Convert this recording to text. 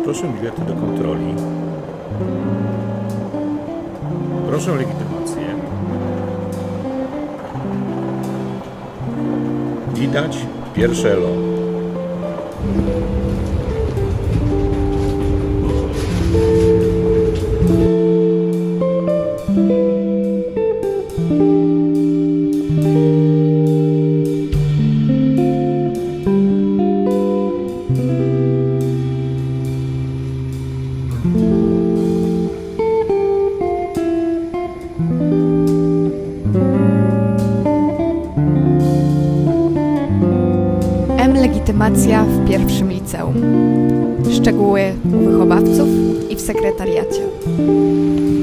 Poproszę bilety do kontroli. Proszę o legitymację. Widać pierwsze elo. Legitymacja w pierwszym liceum. Szczegóły u wychowawców i w sekretariacie.